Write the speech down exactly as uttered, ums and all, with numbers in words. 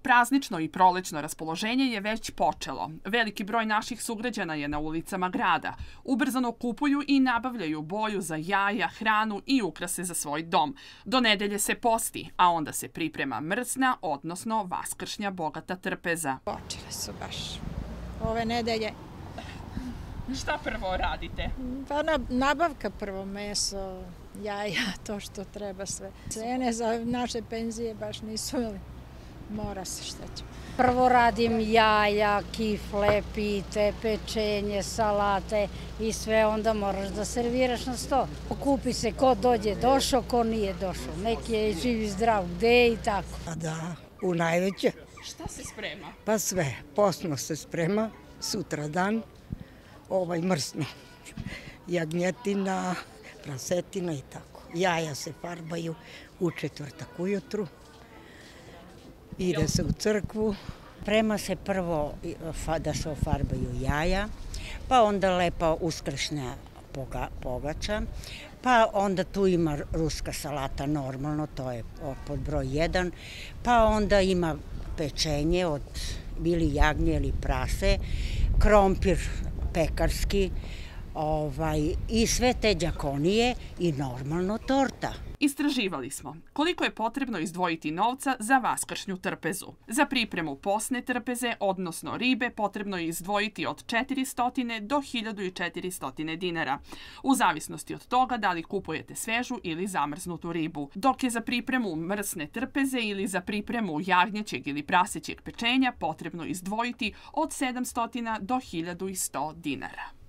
Praznično i prolećno raspoloženje je već počelo. Veliki broj naših sugrađana je na ulicama grada. Ubrzano kupuju i nabavljaju boju za jaja, hranu i ukrase za svoj dom. Do nedelje se posti, a onda se priprema mrsna, odnosno vaskršnja bogata trpeza. Počele su baš ove nedelje. Šta prvo radite? Pa nabavka prvo, meso, jaja, to što treba sve. Cene za naše penzije baš nisu, ali mora se, šta će. Prvo radim jaja, kifle, pite, pečenje, salate i sve, onda moraš da serviraš na sto. Kupi se ko dođe došao, ko nije došao. Neki je živ i zdrav, gde i tako. A da, u najveće. Šta se sprema? Pa sve, posno se sprema, sutra dan, ovaj mrsno. Jagnjetina, prasetina i tako. Jaja se farbaju u četvrtak ujutru. Ide se u crkvu. Prema se prvo da se ofarbaju jaja, pa onda lepa uskršnja pogača, pa onda tu ima ruska salata normalno, to je pod broj jedan, pa onda ima pečenje od ili jagnje ili prase, krompir pekarski, i sve te đakonije i normalno torta. Istraživali smo koliko je potrebno izdvojiti novca za vaskršnju trpezu. Za pripremu posne trpeze, odnosno ribe, potrebno je izdvojiti od četiristo do hiljadu četiristo dinara, u zavisnosti od toga da li kupujete svežu ili zamrznutu ribu. Dok je za pripremu mrsne trpeze ili za pripremu jagnjećeg ili prasećeg pečenja potrebno izdvojiti od sedamsto do hiljadu sto dinara.